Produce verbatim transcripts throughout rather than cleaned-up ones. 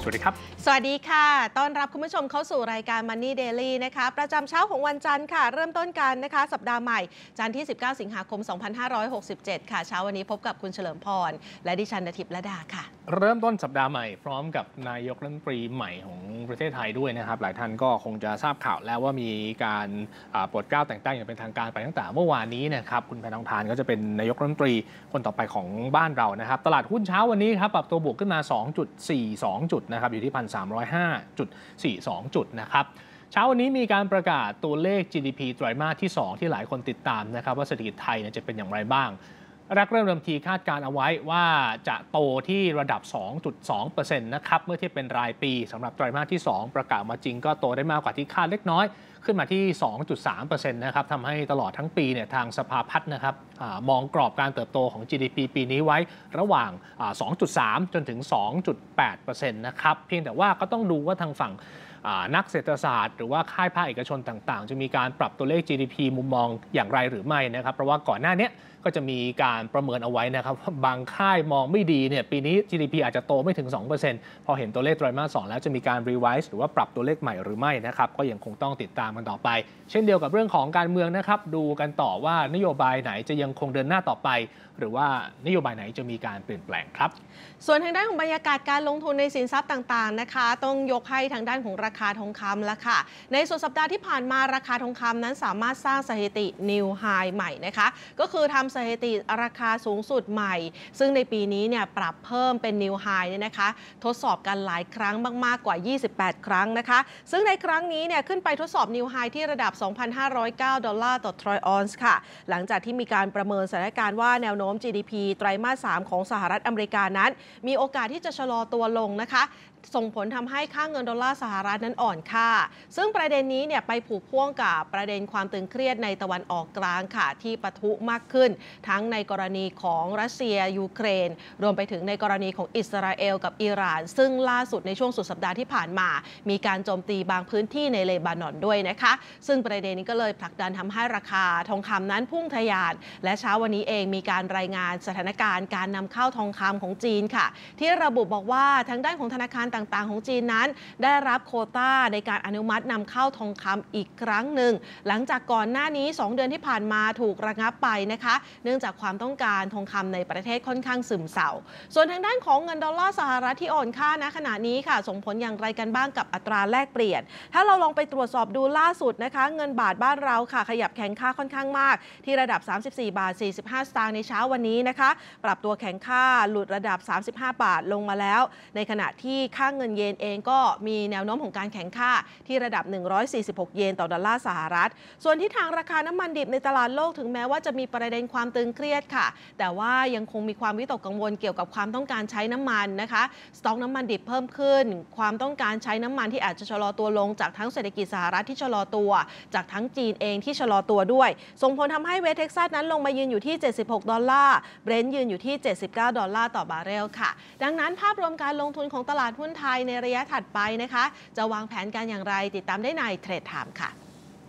สวัสดีครับสวัสดีค่ะต้อนรับคุณผู้ชมเข้าสู่รายการ Money Daily นะคะประจำเช้าของวันจันทร์ค่ะเริ่มต้นกันนะคะสัปดาห์ใหม่จันทร์ที่สิบเก้าสิงหาคมสองพันห้าร้อยหกสิบเจ็ดค่ะเช้าวันนี้พบกับคุณเฉลิมพรและดิฉันณทิพย์ระดาค่ะเริ่มต้นสัปดาห์ใหม่พร้อมกับนายกรัฐมนตรีใหม่ของประเทศไทยด้วยนะครับหลายท่านก็คงจะทราบข่าวแล้วว่ามีการโปรดเกล้าแต่งตั้งอย่างเป็นทางการไปตั้งแต่เมื่อวานนี้นะครับคุณแพทองธารก็จะเป็นนายกรัฐมนตรีคนต่อไปของบ้านเรานะครับตลาดหุ้นเช้าวันนี้ครับปรับตัวบวกขึ้นมา สองจุดสี่สอง จุดนะครับอยู่ที่ หนึ่งพันสามร้อยห้าจุดสี่สอง จุดนะครับเช้าวันนี้มีการประกาศตัวเลข จี ดี พี ไตรมาสที่สองที่หลายคนติดตามนะครับว่าเศรษฐกิจไทยจะเป็นอย่างไรบ้างแรกเริ่มเดิมทีคาดการเอาไว้ว่าจะโตที่ระดับ สองจุดสองเปอร์เซ็นต์ นะครับเมื่อเทียบเป็นรายปีสำหรับไตรมาสที่สองประกาศมาจริงก็โตได้มากกว่าที่คาดเล็กน้อยขึ้นมาที่ สองจุดสามเปอร์เซ็นต์ นะครับทำให้ตลอดทั้งปีเนี่ยทางสภาพัฒน์นะครับอมองกรอบการเติบโตของ จี ดี พี ปีนี้ไว้ระหว่าง สองจุดสาม จนถึง สองจุดแปดเปอร์เซ็นต์ นะครับเพียงแต่ว่าก็ต้องดูว่าทางฝั่งนักเศรษฐศาสตร์หรือว่าค่ายภาคเอกชนต่างๆจะมีการปรับตัวเลข จี ดี พี มุมมองอย่างไรหรือไม่นะครับเพราะว่าก่อนหน้านี้ก็จะมีการประเมินเอาไว้นะครับบางค่ายมองไม่ดีเนี่ยปีนี้ จี ดี พี อาจจะโตไม่ถึง สองเปอร์เซ็นต์ พอเห็นตัวเลขไตรมาสสองแล้วจะมีการรีไวซ์หรือว่าปรับตัวเลขใหม่หรือไม่นะครับก็ยังคงต้องติดตามกันต่อไปเช่นเดียวกับเรื่องของการเมืองนะครับดูกันต่อว่านโยบายไหนจะยังคงเดินหน้าต่อไปหรือว่านโยบายไหนจะมีการเปลี่ยนแปลงครับส่วนทางด้านของบรรยากาศการลงทุนในสินทรัพย์ต่างๆนะคะต้องยกให้ทางด้านของราคาทองคำละค่ะในสุดสัปดาห์ที่ผ่านมาราคาทองคำนั้นสามารถสร้างสถิตินิวไฮใหม่นะคะก็คือทำสถิติราคาสูงสุดใหม่ซึ่งในปีนี้เนี่ยปรับเพิ่มเป็นนิวไฮเนี่ยนะคะทดสอบกันหลายครั้งมากๆกว่ายี่สิบแปดครั้งนะคะซึ่งในครั้งนี้เนี่ยขึ้นไปทดสอบนิวไฮที่ระดับ สองพันห้าร้อยเก้า ดอลลาร์ต่อทรอยออนซ์ค่ะหลังจากที่มีการประเมินสถานการณ์ว่าแนวโน้ม จี ดี พี ไตรมาสสามของสหรัฐอเมริกานั้นมีโอกาสที่จะชะลอตัวลงนะคะส่งผลทำให้ค่าเงินดอลลาร์สหรัฐนั้นอ่อนค่าซึ่งประเด็นนี้เนี่ยไปผูกพ่วงกับประเด็นความตึงเครียดในตะวันออกกลางค่ะที่ปะทุมากขึ้นทั้งในกรณีของรัสเซียยูเครนรวมไปถึงในกรณีของอิสราเอลกับอิหร่านซึ่งล่าสุดในช่วงสุดสัปดาห์ที่ผ่านมามีการโจมตีบางพื้นที่ในเลบานอนด้วยนะคะซึ่งประเด็นนี้ก็เลยผลักดันทำให้ราคาทองคำนั้นพุ่งทะยานและเช้าวันนี้เองมีการรายงานสถานการณ์การนำเข้าทองคำของจีนค่ะที่ระบุบอกว่าทางด้านของธนาคารต่างๆของจีนนั้นได้รับโควต้าในการอนุมัตินำเข้าทองคำอีกครั้งหนึ่งหลังจากก่อนหน้านี้สองเดือนที่ผ่านมาถูกระงับไปนะคะเนื่องจากความต้องการทองคำในประเทศค่อนข้างซึมเศร้าส่วนทางด้านของเงินดอลลาร์สหรัฐที่อ่อนค่าณขณะนี้ค่ะส่งผลอย่างไรกันบ้างกับอัตราแลกเปลี่ยนถ้าเราลองไปตรวจสอบดูล่าสุดนะคะเงินบาทบ้านเราค่ะขยับแข็งค่าค่อนข้างมากที่ระดับสามสิบสี่บาทสี่สิบห้าสตางค์ในเช้าวันนี้นะคะปรับตัวแข็งค่าหลุดระดับสามสิบห้าบาทลงมาแล้วในขณะที่ค่าเงินเยนเองก็มีแนวโน้มของการแข็งค่าที่ระดับหนึ่งร้อยสี่สิบหกเยนต่อดอลลาร์สหรัฐส่วนที่ทางราคาน้ำมันดิบในตลาดโลกถึงแม้ว่าจะมีประเด็นความตึงเครียดค่ะแต่ว่ายังคงมีความวิตกกังวลเกี่ยวกับความต้องการใช้น้ำมันนะคะสต็อกน้ำมันดิบเพิ่มขึ้นความต้องการใช้น้ำมันที่อาจจะชะลอตัวลงจากทั้งเศรษฐกิจสหรัฐที่ชะลอตัวจากทั้งจีนเองที่ชะลอตัวด้วยส่งผลทำให้เวสเท็กซัสนั้นลงมายืนอยู่ที่เจ็ดสิบหกดอลลาร์เบรนท์ยืนอยู่ที่เจ็ดสิบเก้าดอลลาร์ต่อบาร์เรลค่ะดังนั้นภาพรวมการลงทุนของตลาดหุ้นไทยในระยะถัดไปนะคะจะวางแผนการอย่างไรติดตามได้ในเทรดไทม์ค่ะ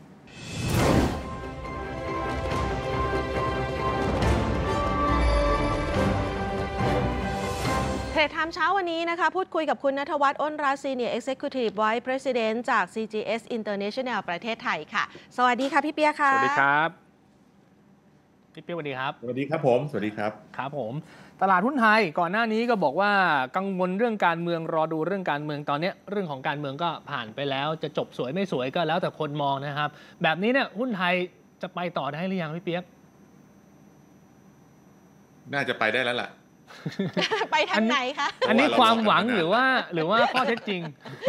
เทรดไทม์เช้าวันนี้นะคะพูดคุยกับคุณณัฐวัฒน์อ้นรัตน์ Senior Executive Vice President จาก ซี จี เอส International ประเทศไทยค่ะสวัสดีค่ะพี่เปียค่ะสวัสดีครับพี่เปียสวัสดีครับสวัสดีครับผมสวัสดีครับครับผมตลาดหุ้นไทยก่อนหน้านี้ก็บอกว่ากังวลเรื่องการเมืองรอดูเรื่องการเมืองตอนนี้เรื่องของการเมืองก็ผ่านไปแล้วจะจบสวยไม่สวยก็แล้วแต่คนมองนะครับแบบนี้เนี่ยหุ้นไทยจะไปต่อได้หรือยังพี่เปียกน่าจะไปได้แล้วล่ะไปทางไหนคะอันนี้ความหวังหรือว่าหรือว่าข้อเท็จจริง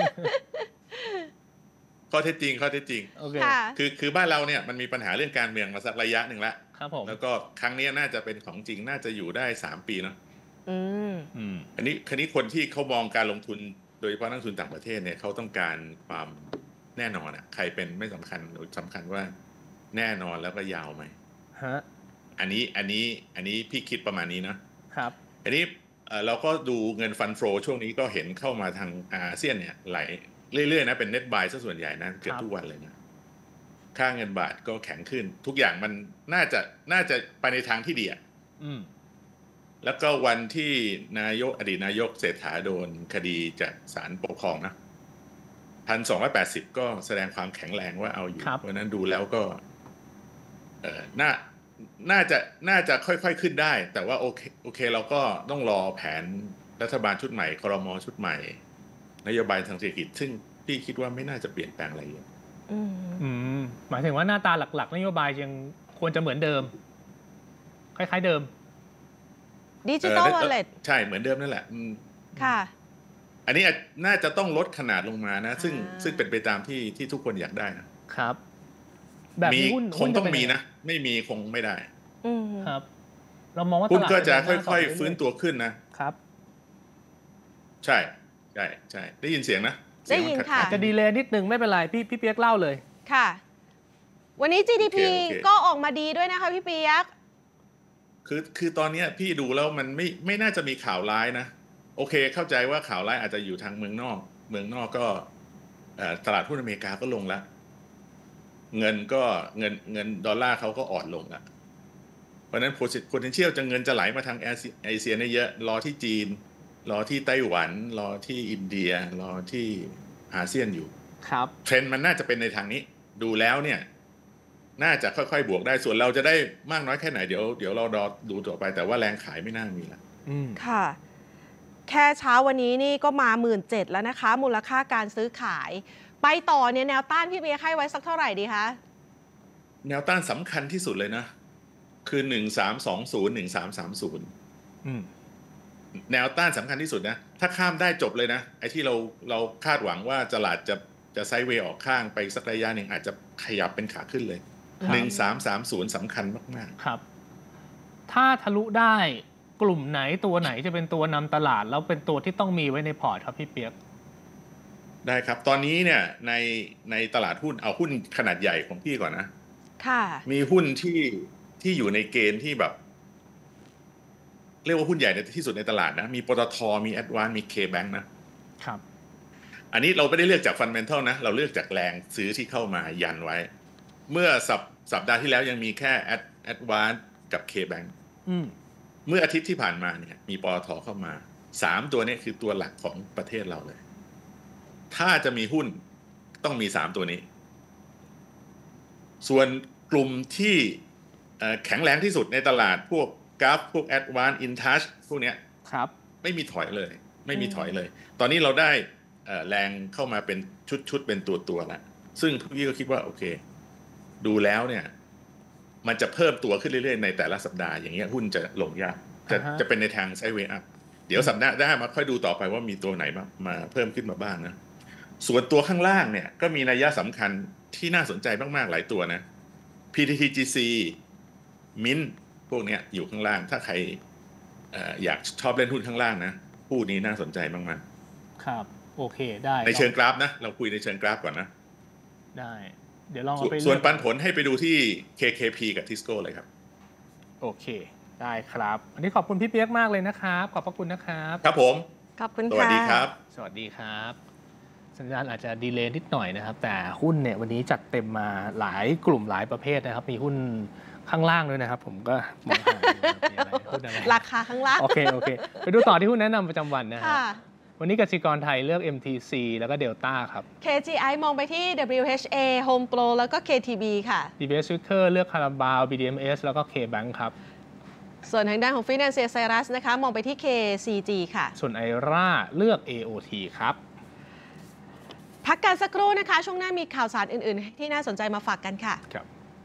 ข้อเท็จจริงข้อเท็จจริงโอเคคือคือบ้านเราเนี่ยมันมีปัญหาเรื่องการเมืองมาสักระยะหนึ่งแล้วครับผมแล้วก็ครั้งนี้น่าจะเป็นของจริงน่าจะอยู่ได้สามปีเนาะอืมอืมอันนี้คราวนี้คนที่เขามองการลงทุนโดยเฉพาะนักลงทุนต่างประเทศเนี่ยเขาต้องการความแน่นอนอ่ะใครเป็นไม่สำคัญสำคัญว่าแน่นอนแล้วก็ยาวไหมฮะอันนี้อันนี้อันนี้พี่คิดประมาณนี้นะครับอันนี้เราก็ดูเงินฟันโฟช่วงนี้ก็เห็นเข้ามาทางอาเซียนเนี่ยไหลเรื่อยๆนะเป็นเน็ตบายซะส่วนใหญ่นะเกือบทุกวันเลยนะค่าเงินบาทก็แข็งขึ้นทุกอย่างมันน่าจะน่าจะไปในทางที่ดีอ่ะแล้วก็วันที่นายกอดีตนายกเศรษฐาโดนคดีจากศาลปกครองนะพันสองร้อยแปดสิบก็แสดงความแข็งแรงว่าเอาอยู่เพราะนั้นดูแล้วก็เออน่าน่าจะน่าจะค่อยๆขึ้นได้แต่ว่าโอเคโอเคเราก็ต้องรอแผนรัฐบาลชุดใหม่ครม.ชุดใหม่นโยบายทางเศรษฐกิจซึ่งพี่คิดว่าไม่น่าจะเปลี่ยนแปลงอะไรเยอะอืมหมายถึงว่าหน้าตาหลักๆนโยบายยังควรจะเหมือนเดิมคล้ายๆเดิมดิจิตอลวอลเล็ตใช่เหมือนเดิมนั่นแหละค่ะอันนี้น่าจะต้องลดขนาดลงมานะซึ่งซึ่งเป็นไปตามที่ที่ทุกคนอยากได้นะครับแบบมีคงต้องมีนะไม่มีคงไม่ได้ครับเรามองว่าหุ้นก็จะค่อยๆฟื้นตัวขึ้นนะครับใช่ใช่ใช่ได้ยินเสียงนะได้ยินค่ะจะดีเลย์นิดนึงไม่เป็นไรพี่พี่เปียกเล่าเลยค่ะวันนี้ จี ดี พี ก็ออกมาดีด้วยนะคะพี่เปียกคือคือตอนนี้พี่ดูแล้วมันไม่ไม่น่าจะมีข่าวร้ายนะโอเคเข้าใจว่าข่าวร้ายอาจจะอยู่ทางเมืองนอกเมืองนอกก็ตลาดหุ้นอเมริกาก็ลงแล้วเงินก็เงินเงินดอลลาร์เขาก็อ่อนลงแล้วเพราะนั้น potential จะเงินจะไหลมาทางเอเชียเนี่ยเยอะรอที่จีนรอที่ไต้หวันรอที่อินเดียรอที่อาเซียนอยู่ครับเทรนด์มันน่าจะเป็นในทางนี้ดูแล้วเนี่ยน่าจะค่อยๆบวกได้ส่วนเราจะได้มากน้อยแค่ไหนเดี๋ยวเดี๋ยวเรารอดูต่อไปแต่ว่าแรงขายไม่น่ามีละค่ะแค่เช้าวันนี้นี่ก็มา หมื่นเจ็ดพัน แล้วนะคะมูลค่าการซื้อขายไปต่อเนี่ยแนวต้านพี่เบียร์ให้ไว้สักเท่าไหร่ดีคะแนวต้านสำคัญที่สุดเลยนะคือหนึ่งสามสองศูนย์ หนึ่งสามสามศูนย์แนวต้านสำคัญที่สุดนะถ้าข้ามได้จบเลยนะไอ้ที่เราเราคาดหวังว่าตลาดจะจะไซด์เวย์ออกข้างไปสักระยะหนึ่งอาจจะขยับเป็นขาขึ้นเลยหนึ่งสามสามศูนย์สำคัญมากๆครับถ้าทะลุได้กลุ่มไหนตัวไหนจะเป็นตัวนำตลาดแล้วเป็นตัวที่ต้องมีไว้ในพอร์ตครับพี่เปียกได้ครับตอนนี้เนี่ยในในตลาดหุ้นเอาหุ้นขนาดใหญ่ของพี่ก่อนนะค่ะมีหุ้นที่ที่อยู่ในเกณฑ์ที่แบบเรียกว่าหุ้นใหญ่ในที่สุดในตลาดนะมีปตทมีแอดวานซ์มี K-Bank นะครับอันนี้เราไม่ได้เลือกจากฟันเมนทัลนะเราเลือกจากแรงซื้อที่เข้ามายันไว้เมื่อสัปสัปดาห์ที่แล้วยังมีแค่แอดแอดวานซ์กับ K-Bank เมื่ออาทิตย์ที่ผ่านมาเนี่ยมีปตทเข้ามาสามตัวนี้คือตัวหลักของประเทศเราเลยถ้าจะมีหุ้นต้องมีสามตัวนี้ส่วนกลุ่มที่แข็งแรงที่สุดในตลาดพวกกราฟพวก Advanced InTouch พวกเนี้ยครับไม่มีถอยเลยไม่มีถอยเลยตอนนี้เราได้แรงเข้ามาเป็นชุดๆเป็นตัวตัวแล้วซึ่งพี่ก็คิดว่าโอเคดูแล้วเนี่ยมันจะเพิ่มตัวขึ้นเรื่อยๆในแต่ละสัปดาห์อย่างเงี้ยหุ้นจะลงยากจะจะเป็นในทางไซด์เวย์อัพเดี๋ยวสัปดาห์หน้ามาค่อยดูต่อไปว่ามีตัวไหนมามาเพิ่มขึ้นมาบ้างนะส่วนตัวข้างล่างเนี่ยก็มีนัยสำคัญที่น่าสนใจมากๆหลายตัวนะ พี ที ที จี ซี Mint พวกเนี้ยอยู่ข้างล่างถ้าใคร อ, อยากชอบเล่นหุ้นข้างล่างนะผู้นี้น่าสนใจมากๆครับโอเคได้ในเชิงกราฟนะเราคุยในเชิงกราฟก่อนนะได้เดี๋ยวลองเอาไปส่วนปันผลให้ไปดูที่ เค เค พี กับ Tisco เลยครับโอเคได้ครับวันนี้ขอบคุณพี่เปียกมากเลยนะครับขอบพระคุณนะครับครับผมขอบคุณค่ะสวัสดีครับสวัสดีครับสัญญาณอาจจะดีเลย์นิดหน่อยนะครับแต่หุ้นเนี่ยวันนี้จัดเต็มมาหลายกลุ่มหลายประเภทนะครับมีหุ้นข้างล่างด้วยนะครับผมก็มองหาหุ้นอะไรราคาข้างล่างโอเคโอเคไปดูต่อที่หุ้นแนะนำประจำวันนะครับวันนี้กสิกรไทยเลือก เอ็ม ที ซี แล้วก็ Delta ครับเค จี ไอ มองไปที่ ดับเบิลยู เอช เอ Home Pro แล้วก็ เค ที บี ค่ะดี บี เอส Wicker เลือกคาราบาว บี ดี เอ็ม เอส แล้วก็ K-Bank ครับส่วนทางด้านของ Financial Cyrus นะคะมองไปที่ เค ซี จี ค่ะส่วน ไอ ร่า เลือก เอ โอ ที ครับพักกันสักครู่นะคะช่วงหน้ามีข่าวสารอื่นๆที่น่าสนใจมาฝากกันค่ะครับ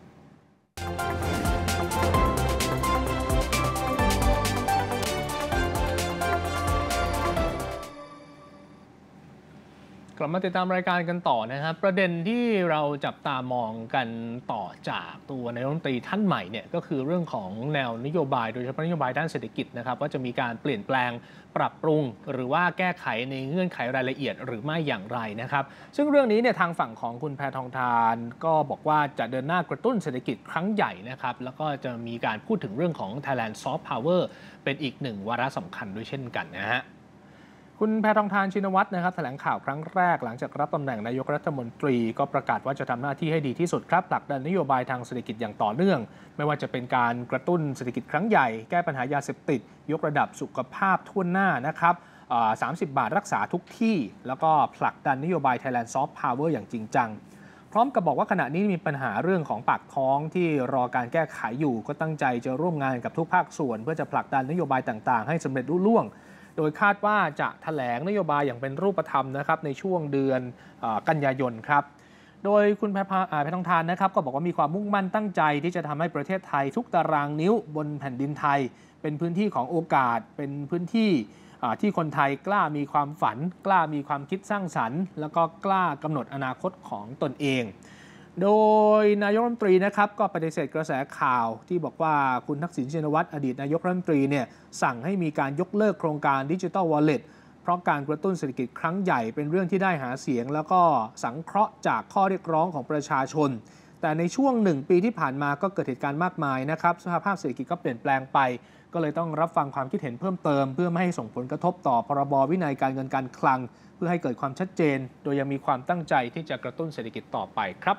กลับมาติดตามรายการกันต่อนะครับประเด็นที่เราจับตามองกันต่อจากตัวนายกรัฐมนตรีท่านใหม่เนี่ยก็คือเรื่องของแนวนโยบายโดยเฉพาะนโยบายด้านเศรษฐกิจนะครับว่าจะมีการเปลี่ยนแปลงปรับปรุงหรือว่าแก้ไขในเงื่อนไขรายละเอียดหรือไม่อย่างไรนะครับซึ่งเรื่องนี้เนี่ยทางฝั่งของคุณแพทองธารก็บอกว่าจะเดินหน้ากระตุ้นเศรษฐกิจครั้งใหญ่นะครับแล้วก็จะมีการพูดถึงเรื่องของ Thailand Soft Power เป็นอีกหนึ่งวาระสำคัญด้วยเช่นกันนะฮะคุณแพทองธารชินวัตรนะครับแถลงข่าวครั้งแรกหลังจากรับตำแหน่งนายกรัฐมนตรีก็ประกาศว่าจะทำหน้าที่ให้ดีที่สุดครับผลักดันนโยบายทางเศรษฐกิจอย่างต่อเนื่องไม่ว่าจะเป็นการกระตุ้นเศรษฐกิจครั้งใหญ่แก้ปัญหายาเสพติดยกระดับสุขภาพทั่วหน้านะครับสามสิบบาทรักษาทุกที่แล้วก็ผลักดันนโยบาย Thailand Soft Power อย่างจริงจังพร้อมกับบอกว่าขณะนี้มีปัญหาเรื่องของปากท้องที่รอการแก้ไขอยู่ก็ตั้งใจจะร่วมงานกับทุกภาคส่วนเพื่อจะผลักดันนโยบายต่างๆให้สำเร็จรุ่ล่วงโดยคาดว่าจะแถลงนโยบายอย่างเป็นรูปธรรมนะครับในช่วงเดือนกันยายนครับโดยคุณแพทองธารนะครับก็บอกว่ามีความมุ่งมั่นตั้งใจที่จะทำให้ประเทศไทยทุกตารางนิ้วบนแผ่นดินไทยเป็นพื้นที่ของโอกาสเป็นพื้นที่ที่คนไทยกล้ามีความฝันกล้ามีความคิดสร้างสรรค์แล้วก็กล้ากำหนดอนาคตของตนเองโดยนายกรัฐมนตรีนะครับก็ปฏิเสธกระแสข่าวที่บอกว่าคุณทักษิณชินวัตรอดีตนายกรัฐมนตรีเนี่ยสั่งให้มีการยกเลิกโครงการ Digital Wallet เพราะการกระตุ้นเศรษฐกิจครั้งใหญ่เป็นเรื่องที่ได้หาเสียงแล้วก็สังเคราะห์จากข้อเรียกร้องของประชาชนแต่ในช่วงหนึ่งปีที่ผ่านมาก็เกิดเหตุการณ์มากมายนะครับสภาพเศรษฐกิจก็เปลี่ยนแปลงไปก็เลยต้องรับฟังความคิดเห็นเพิ่มเติมเพื่อไม่ให้ส่งผลกระทบต่อพรบวินัยการเงินการคลังเพื่อให้เกิดความชัดเจนโดยยังมีความตั้งใจที่จะกระตุ้นเศรษฐกิจต่อไปครับ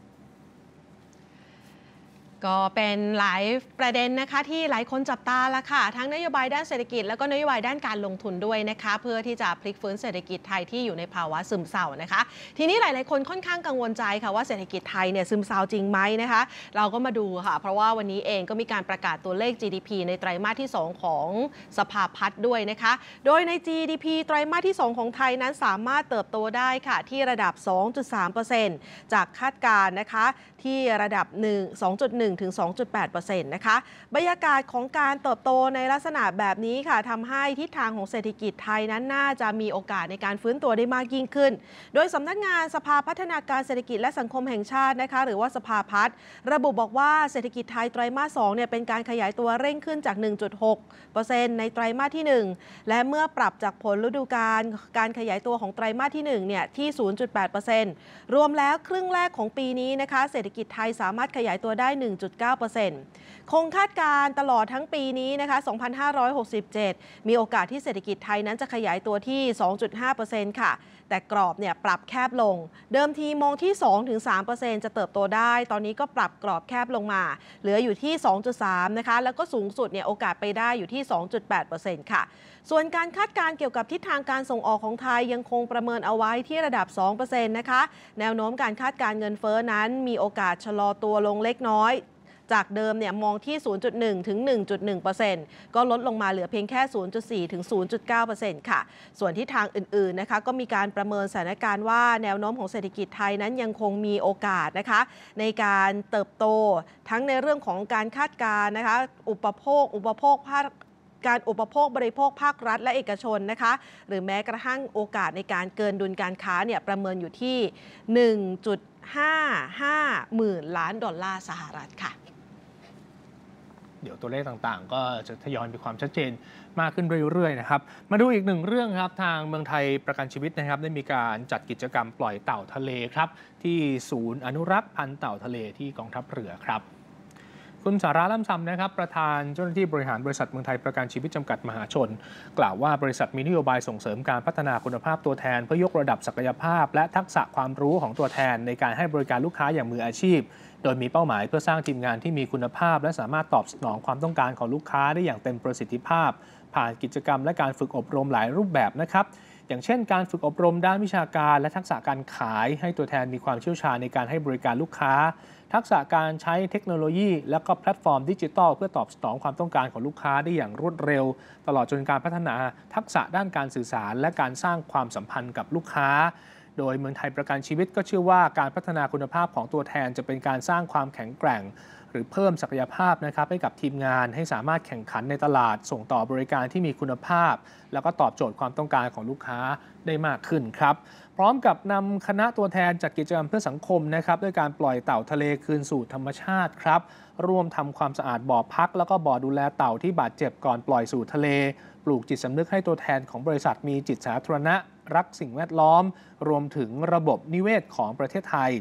ก็เป็นหลายประเด็นนะคะที่หลายคนจับตาละค่ะทั้งนโยบายด้านเศรษฐกิจแล้วก็นโยบายด้านการลงทุนด้วยนะคะเพื่อที่จะพลิกฟื้นเศรษฐกิจไทยที่อยู่ในภาวะซึมเศร้านะคะทีนี้หลายๆคนค่อนข้างกังวลใจค่ะว่าเศรษฐกิจไทยเนี่ยซึมเศร้าจริงไหมนะคะเราก็มาดูค่ะเพราะว่าวันนี้เองก็มีการประกาศตัวเลข จี ดี พี ในไตรมาสที่สองของสภาพัฒน์ด้วยนะคะโดยใน จี ดี พี ไตรมาสที่สองของไทยนั้นสามารถเติบโตได้ค่ะที่ระดับ สองจุดสามเปอร์เซ็นต์ จากคาดการณ์นะคะที่ระดับ สองจุดหนึ่ง ถึง สองจุดแปดเปอร์เซ็นต์ นะคะบรรยากาศของการเติบโตในลักษณะแบบนี้ค่ะทำให้ทิศทางของเศรษฐกิจไทยนั้นน่าจะมีโอกาสในการฟื้นตัวได้มากยิ่งขึ้นโดยสำนักงานสภาพัฒนาการเศรษฐกิจและสังคมแห่งชาตินะคะหรือว่าสภาพัฒน์ระบุบอกว่าเศรษฐกิจไทยไตรมาสสองเนี่ยเป็นการขยายตัวเร่งขึ้นจาก หนึ่งจุดหกเปอร์เซ็นต์ ในไตรมาสที่หนึ่งและเมื่อปรับจากผลฤดูกาลการขยายตัวของไตรมาสที่หนึ่งเนี่ยที่ ศูนย์จุดแปดเปอร์เซ็นต์ รวมแล้วครึ่งแรกของปีนี้นะคะเศรษฐกิจไทยสามารถขยายตัวได้ หนึ่งจุดเก้าเปอร์เซ็นต์ คงคาดการตลอดทั้งปีนี้นะคะ สองพันห้าร้อยหกสิบเจ็ด มีโอกาสที่เศรษฐกิจไทยนั้นจะขยายตัวที่ สองจุดห้าเปอร์เซ็นต์ ค่ะแต่กรอบเนี่ยปรับแคบลงเดิมทีมองที่ สองถึงสามเปอร์เซ็นต์ จะเติบโตได้ตอนนี้ก็ปรับกรอบแคบลงมาเหลืออยู่ที่ สองจุดสาม นะคะแล้วก็สูงสุดเนี่ยโอกาสไปได้อยู่ที่ สองจุดแปดเปอร์เซ็นต์ ค่ะส่วนการคาดการณ์เกี่ยวกับทิศทางการส่งออกของไทยยังคงประเมินเอาไว้ที่ระดับ สองเปอร์เซ็นต์ นะคะแนวโน้มการคาดการณ์เงินเฟ้อนั้นมีโอกาสชะลอตัวลงเล็กน้อยจากเดิมเนี่ยมองที่ ศูนย์จุดหนึ่ง ถึง หนึ่งจุดหนึ่งเปอร์เซ็นต์ ก็ลดลงมาเหลือเพียงแค่ ศูนย์จุดสี่ ถึง ศูนย์จุดเก้าเปอร์เซ็นต์ ค่ะส่วนที่ทางอื่นๆนะคะก็มีการประเมินสถานการณ์ว่าแนวโน้มของเศรษฐกิจไทยนั้นยังคงมีโอกาสนะคะในการเติบโตทั้งในเรื่องของการคาดการณ์นะคะอุปโภคอุปโภคภาคการอุปโภคบริโภคภาครัฐและเอกชนนะคะหรือแม้กระทั่งโอกาสในการเกินดุลการค้าเนี่ยประเมินอยู่ที่ หนึ่งจุดห้าห้า หมื่นล้านดอลลาร์สหรัฐค่ะเดี๋ยวตัวเลขต่างๆก็จะทยอยมีความชัดเจนมากขึ้นเรื่อยๆนะครับมาดูอีกหนึ่งเรื่องครับทางเมืองไทยประกันชีวิตนะครับได้มีการจัดกิจกรรมปล่อยเต่าทะเลครับที่ศูนย์อนุรักษ์พันธุ์เต่าทะเลที่กองทัพเรือครับคุณสาราล่ำซำนะครับประธานเจ้าหน้าที่บริหารบริษัทเมืองไทยประกันชีวิตจำกัดมหาชนกล่าวว่าบริษัทมีนโยบายส่งเสริมการพัฒนาคุณภาพตัวแทนเพื่อยกระดับศักยภาพและทักษะความรู้ของตัวแทนในการให้บริการลูกค้าอย่างมืออาชีพโดยมีเป้าหมายเพื่อสร้างทีมงานที่มีคุณภาพและสามารถตอบสนองความต้องการของลูกค้าได้อย่างเต็มประสิทธิภาพผ่านกิจกรรมและการฝึกอบรมหลายรูปแบบนะครับอย่างเช่นการฝึกอบรมด้านวิชาการและทักษะการขายให้ตัวแทนมีความเชี่ยวชาญในการให้บริการลูกค้าทักษะการใช้เทคโนโลยีและก็แพลตฟอร์มดิจิทัลเพื่อตอบสนองความต้องการของลูกค้าได้อย่างรวดเร็วตลอดจนการพัฒนาทักษะด้านการสื่อสารและการสร้างความสัมพันธ์กับลูกค้าโดยเมืองไทยประกันชีวิตก็เชื่อว่าการพัฒนาคุณภาพของตัวแทนจะเป็นการสร้างความแข็งแกร่งหรือเพิ่มศักยภาพนะครับให้กับทีมงานให้สามารถแข่งขันในตลาดส่งต่อบริการที่มีคุณภาพแล้วก็ตอบโจทย์ความต้องการของลูกค้าได้มากขึ้นครับพร้อมกับนำคณะตัวแทนจัดกิจกรรมเพื่อสังคมนะครับด้วยการปล่อยเต่าทะเลคืนสู่ธรรมชาติครับร่วมทำความสะอาดบ่อพักแล้วก็บ่อดูแลเต่าที่บาดเจ็บก่อนปล่อยสู่ทะเลปลูกจิตสำนึกให้ตัวแทนของบริษัทมีจิตสาธารณะรักสิ่งแวดล้อมรวมถึงระบบนิเวศของประเทศไทย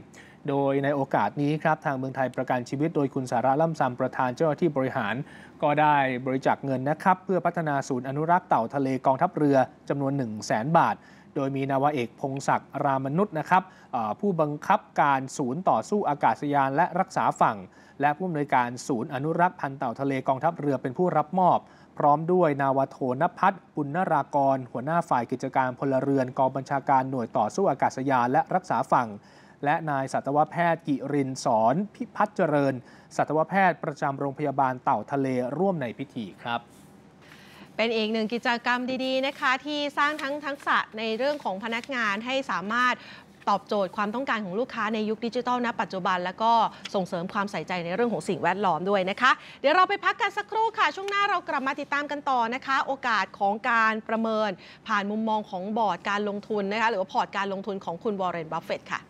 โดยในโอกาสนี้ครับทางเมืองไทยประกันชีวิตโดยคุณสาระล่ำซำประธานเจ้าหน้าที่บริหารก็ได้บริจาคเงินนะครับเพื่อพัฒนาศูนย์อนุรักษ์เต่าทะเลกองทัพเรือจำนวน หนึ่งแสน บาทโดยมีนาวาเอกพงศักดิ์รามนุษย์นะครับผู้บังคับการศูนย์ต่อสู้อากาศยานและรักษาฝั่งและผู้อำนวยการศูนย์อนุรักษ์พันธุ์เต่าทะเลกองทัพเรือเป็นผู้รับมอบพร้อมด้วยนาวาโทณภัทร ปุณณรากรหัวหน้าฝ่ายกิจการพลเรือนกองบัญชาการหน่วยต่อสู้อากาศยานและรักษาฝั่งและนายสัตวแพทย์กิรินทร์สอนพิพัฒน์เจริญสัตวแพทย์ประจำโรงพยาบาลเต่าทะเลร่วมในพิธีครับเป็นอีกหนึ่งกิจกรรมดีๆนะคะที่สร้างทั้งทักษะในเรื่องของพนักงานให้สามารถตอบโจทย์ความต้องการของลูกค้าในยุคดิจิทัลณปัจจุบันแล้วก็ส่งเสริมความใส่ใจในเรื่องของสิ่งแวดล้อมด้วยนะคะเดี๋ยวเราไปพักกันสักครู่ค่ะช่วงหน้าเรากลับมาติดตามกันต่อนะคะโอกาสของการประเมินผ่านมุมมองของบอร์ดการลงทุนนะคะหรือว่าพอร์ตการลงทุนของคุณวอร์เรน บัฟเฟตต์ค่ะ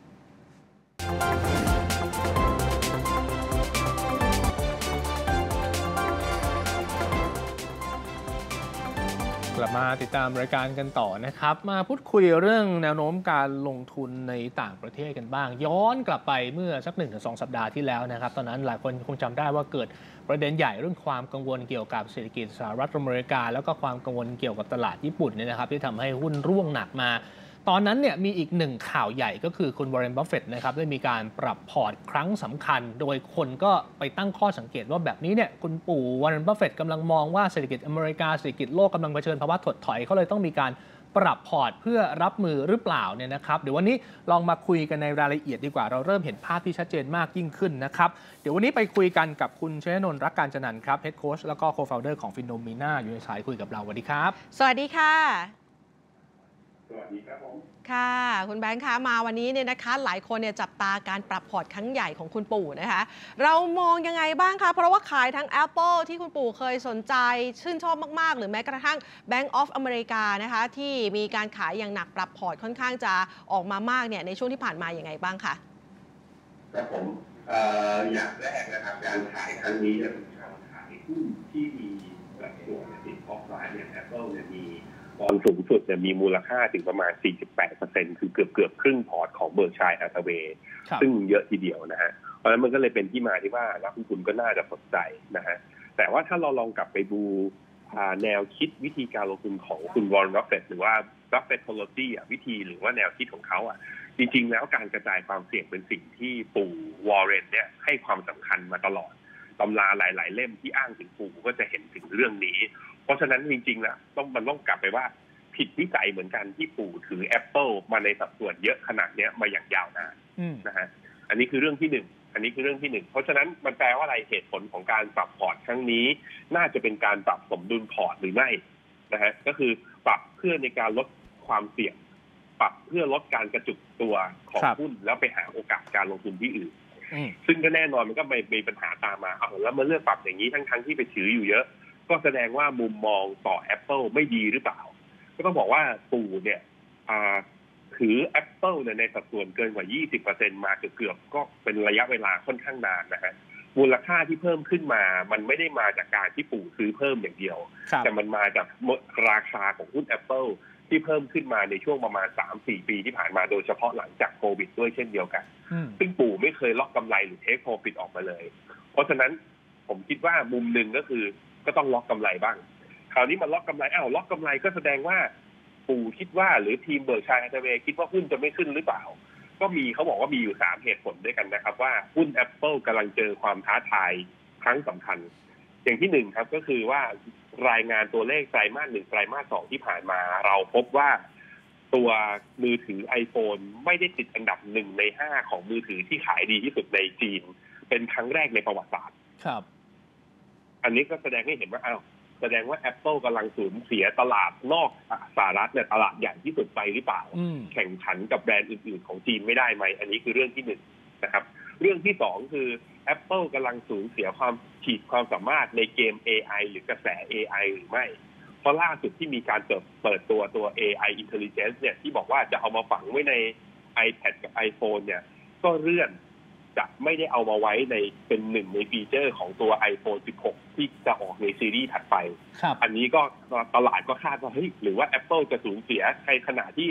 กลับมาติดตามรายการกันต่อนะครับมาพูดคุยเรื่องแนวโน้มการลงทุนในต่างประเทศกันบ้างย้อนกลับไปเมื่อสักหนึ่งถึงสองสัปดาห์ที่แล้วนะครับตอนนั้นหลายคนคงจำได้ว่าเกิดประเด็นใหญ่เรื่องความกังวลเกี่ยวกับเศรษฐกิจสหรัฐอเมริกาแล้วก็ความกังวลเกี่ยวกับตลาดญี่ปุ่นเนี่ยนะครับที่ทำให้หุ้นร่วงหนักมาตอนนั้นเนี่ยมีอีกหนึ่งข่าวใหญ่ก็คือคุณวอร์เรน บัฟเฟตต์นะครับได้มีการปรับพอร์ตครั้งสำคัญโดยคนก็ไปตั้งข้อสังเกตว่าแบบนี้เนี่ยคุณปู่วอร์เรน บัฟเฟตต์กำลังมองว่าเศรษฐกิจอเมริกาเศรษฐกิจโลกกำลังเผชิญภาวะถดถอยเขาเลยต้องมีการปรับพอร์ตเพื่อรับมือหรือเปล่าเนี่ยนะครับเดี๋ยววันนี้ลองมาคุยกันในรายละเอียดดีกว่าเราเริ่มเห็นภาพที่ชัดเจนมากยิ่งขึ้นนะครับเดี๋ยววันนี้ไปคุยกันกับคุณชยนนท์รักการจนันท์ครับเฮดโค้ชแล้วก็โคฟาวเดอร์ของฟิโนมีนาอยู่ในสายคุยกับเราสวัสดีครับสวัสดีค่ะสวัสดีครับผมค่ะคุณแบงค์คะมาวันนี้เนี่ยนะคะหลายคนเนี่ยจับตาการปรับพอร์ตครั้งใหญ่ของคุณปู่นะคะเรามองยังไงบ้างคะเพราะว่าขายทั้ง Apple ที่คุณปู่เคยสนใจชื่นชอบมากๆหรือแม้กระทั่ง Bank of America นะคะที่มีการขายอย่างหนักปรับพอร์ตค่อนข้างจะออกมามากเนี่ยในช่วงที่ผ่านมาอย่างไงบ้างคะครับผมเอ่ออย่างแรกนะครับการขายครั้งนี้เนี่ยเป็นการขายหุ้นที่มีสัดส่วนติดท็อปไลน์อย่าง Apple เนี่ยมีตอนสูงสุดเนี่ยมีมูลค่าถึงประมาณ สี่สิบแปดเปอร์เซ็นต์ คือเกือบเกือบครึ่งพอร์ตของเบอร์ชัย ฮาธาเวย์ซึ่งเยอะทีเดียวนะฮะเพราะฉะนั้นมันก็เลยเป็นที่มาที่ว่านักลงทุนก็น่าจะสนใจนะฮะแต่ว่าถ้าเราลองกลับไปดูแนวคิดวิธีการลงทุนของคุณวอร์เรน บัฟเฟตต์หรือว่า Buffett Policy อ่ะวิธีหรือว่าแนวคิดของเขาอ่ะจริงๆแล้วการกระจายความเสี่ยงเป็นสิ่งที่ปู่วอร์เรนเนี่ยให้ความสำคัญมาตลอดตำราหลายๆเล่มที่อ้างถึงปู่ก็จะเห็นถึงเรื่องนี้เพราะฉะนั้นจริงๆแล้วต้องมันต้องกลับไปว่าผิดวิสัยเหมือนกันที่ปู่ถือ Apple มาในสัดส่วนเยอะขนาดนี้มาอย่างยาวนานนะฮะอันนี้คือเรื่องที่หนึ่งอันนี้คือเรื่องที่หนึ่งเพราะฉะนั้นมันแปลว่าอะไรเหตุผลของการปรับพอร์ตครั้งนี้น่าจะเป็นการปรับสมดุลพอร์ตหรือไม่นะฮะก็คือปรับเพื่อในการลดความเสี่ยงปรับเพื่อลดการกระจุกตัวของหุ้นแล้วไปหาโอกาสการลงทุนที่อื่นซึ่งก็แน่นอนมันก็ไม่มีปัญหาตามมาเอาแล้วมาเลือกปรับอย่างนี้ทั้งๆที่ไปถืออยู่เยอะก็แสดงว่ามุมมองต่อ Apple ไม่ดีหรือเปล่าก็ต้องบอกว่าปู่เนี่ยถือ Apple เนี่ยในสัดส่วนเกินกว่า ยี่สิบเปอร์เซ็นต์ มาเกือบๆก็เป็นระยะเวลาค่อนข้างนานนะฮะมูลค่าที่เพิ่มขึ้นมามันไม่ได้มาจากการที่ปู่ซื้อเพิ่มอย่างเดียวแต่มันมาจากราคาของหุ้น Apple ที่เพิ่มขึ้นมาในช่วงประมาณ สามถึงสี่ ปีที่ผ่านมาโดยเฉพาะหลังจากโควิดด้วยเช่นเดียวกันซึ่งปู่ไม่เคยล็อกกำไรหรือเทคโปรฟิตออกมาเลยเพราะฉะนั้นผมคิดว่ามุมหนึ่งก็คือก็ต้องล็อกกำไรบ้างคราวนี้มันล็อกกำไรอ้าวล็อกกำไรก็แสดงว่าปู่คิดว่าหรือทีมเบิร์กชัย ฮาธาเวย์คิดว่าหุ้นจะไม่ขึ้นหรือเปล่าก็มีเขาบอกว่ามีอยู่สามเหตุผลด้วยกันนะครับว่าหุ้น Apple กำลังเจอความท้าทายครั้งสำคัญอย่างที่หนึ่งครับก็คือว่ารายงานตัวเลขไตรมาสหนึ่งไตรมาสสองที่ผ่านมาเราพบว่าตัวมือถือ iPhone ไม่ได้ติดอันดับหนึ่งในห้าของมือถือที่ขายดีที่สุดในจีนเป็นครั้งแรกในประวัติศาสตร์ครับอันนี้ก็แสดงให้เห็นว่าอ้าวแสดงว่า Apple กำลังสูญเสียตลาดนอกสหรัฐเนี่ยตลาดใหญ่ที่สุดไปหรือเปล่าแข่งขันกับแบรนด์อื่นๆของจีนไม่ได้ไหมอันนี้คือเรื่องที่หนึ่งนะครับเรื่องที่สองคือ Apple กำลังสูญเสียความขีดความสามารถในเกม เอ ไอ หรือกระแส เอ ไอ หรือไม่เพราะล่าสุดที่มีการเปิดเปิดตัวตัว เอ ไอ Intelligence เนี่ยที่บอกว่าจะเอามาฝังไว้ใน iPad กับ iPhone เนี่ยก็เลื่อนจะไม่ได้เอามาไว้ในเป็นหนึ่งในฟีเจอร์ของตัว iPhone สิบหก ที่จะออกในซีรีส์ถัดไปอันนี้ก็ตลาดก็คาดว่าเฮ้ยหรือว่า Apple จะสูญเสียในขณะที่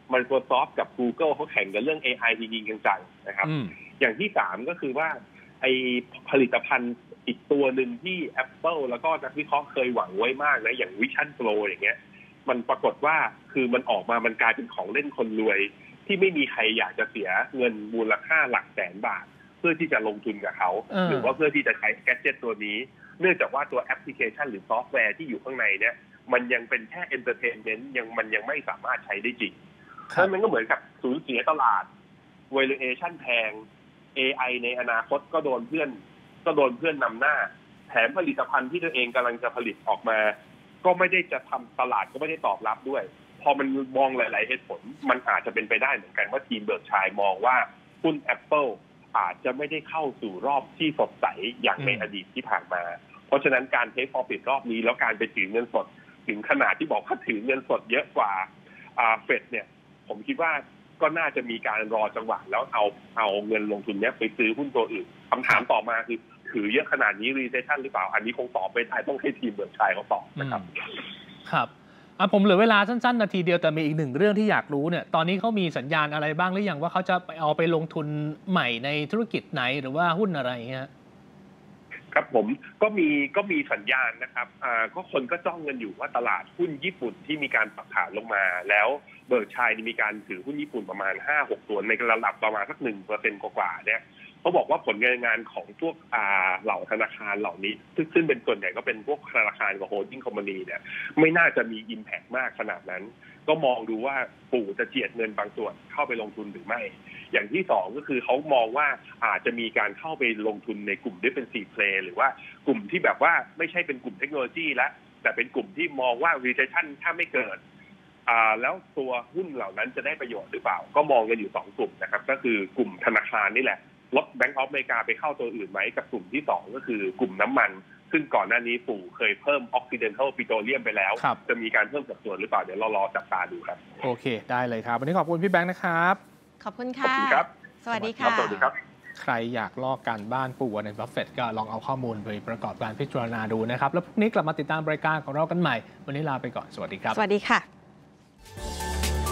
Microsoft กับ Google เขาแข่งกันเรื่อง เอ ไอ จริงๆจังๆนะครับอย่างที่สามก็คือว่าไอผลิตภัณฑ์อีกตัวหนึ่งที่ Apple แล้วก็นักวิเคราะห์เคยหวังไว้มากนะอย่าง Vision Pro อย่างเงี้ยมันปรากฏว่าคือมันออกมามันกลายเป็นของเล่นคนรวยที่ไม่มีใครอยากจะเสียเงินมูลค่าหลักแสนบาทเพื่อที่จะลงทุนกับเขาหรือว่าเพื่อที่จะใช้แกดเจ็ตตัวนี้เนื่องจากว่าตัวแอปพลิเคชันหรือซอฟต์แวร์ที่อยู่ข้างในเนี่ยมันยังเป็นแค่เอนเตอร์เทนเมนต์ยังมันยังไม่สามารถใช้ได้จริงเพราะมันก็เหมือนกับสูญเสียตลาด valuation แพง เอ ไอ ในอนาคตก็โดนเพื่อนก็โดนเพื่อนนำหน้าแถมผลิตภัณฑ์ที่ตัวเองกำลังจะผลิตออกมาก็ไม่ได้จะทำตลาดก็ไม่ได้ตอบรับด้วยพอมันมองหลายๆเหตุผลมันอาจจะเป็นไปได้เหมือนกันว่าทีมเบิร์กชัยมองว่าหุ้น Apple อาจจะไม่ได้เข้าสู่รอบที่สดใสอย่างในอดีตที่ผ่านมาเพราะฉะนั้นการเทค profit รอบนี้แล้วการไปถือเงินสดถึงขนาดที่บอกว่าถือเงินสดเยอะกว่าเฟดเนี่ยผมคิดว่าก็น่าจะมีการรอจังหวะแล้วเอาเอาเงินลงทุนเนี้ยไปซื้อหุ้นตัวอื่นคำถามต่อมาคือถือเยอะขนาดนี้ recession หรือเปล่าอันนี้คงตอบไม่ได้ต้องให้ทีมเบิร์กชัยเขาตอบนะครับครับผมเหลือเวลาสั้นๆนาทีเดียวแต่มีอีกหนึ่งเรื่องที่อยากรู้เนี่ยตอนนี้เขามีสัญญาณอะไรบ้างหรือยังว่าเขาจะไปเอาไปลงทุนใหม่ในธุรกิจไหนหรือว่าหุ้นอะไรเงี้ยครับผมก็มีก็มีสัญญาณนะครับอ่าก็คนก็จ้องเงินอยู่ว่าตลาดหุ้นญี่ปุ่นที่มีการปรับฐานลงมาแล้วเบิร์กชัยมีการถือหุ้นญี่ปุ่นประมาณ ห้าหก ตัวในระดับประมาณสัก หนึ่งเปอร์เซ็นต์ กว่าๆเนี่ยเขาบอกว่าผลงานงานของพวกอ่าเหล่าธนาคารเหล่านี้ซึ่งเป็นส่วนใหญ่ก็เป็นพวกธนาคารกับโฮลดิ้งคอมพานีเนี่ยไม่น่าจะมี impact มากขนาดนั้นก็มองดูว่าปู่จะเจียดเงินบางส่วนเข้าไปลงทุนหรือไม่อย่างที่สองก็คือเขามองว่าอาจจะมีการเข้าไปลงทุนในกลุ่มที่เป็น ซี เพลย์ หรือว่ากลุ่มที่แบบว่าไม่ใช่เป็นกลุ่มเทคโนโลยีแล้วแต่เป็นกลุ่มที่มองว่า recession ถ้าไม่เกิดอ่าแล้วตัวหุ้นเหล่านั้นจะได้ประโยชน์หรือเปล่าก็มองกันอยู่สองกลุ่มนะครับก็คือกลุ่มธนาคารนี่แหละลด Bank of America ไปเข้าตัวอื่นไหมกับกลุ่มที่สองก็คือกลุ่มน้ำมันซึ่งก่อนหน้านี้ปู่เคยเพิ่ม Occidental Petroleum ไปแล้วจะมีการเพิ่มสัดส่วนหรือเปล่าเดี๋ยวเรารอจับตาดูครับโอเคได้เลยครับวันนี้ขอบคุณพี่แบงค์นะครับขอบคุณค่ะขอบคุณครับสวัสดีค่ะสวัสดีครับใครอยากลอกการบ้านปู่วอร์เรน บัฟเฟตต์ก็ลองเอาข้อมูลไปประกอบการพิจารณาดูนะครับแล้วพรุ่งนี้กลับมาติดตามรายการของเรากันใหม่วันนี้ลาไปก่อนสวัสดีครับสวัสดีค่ะ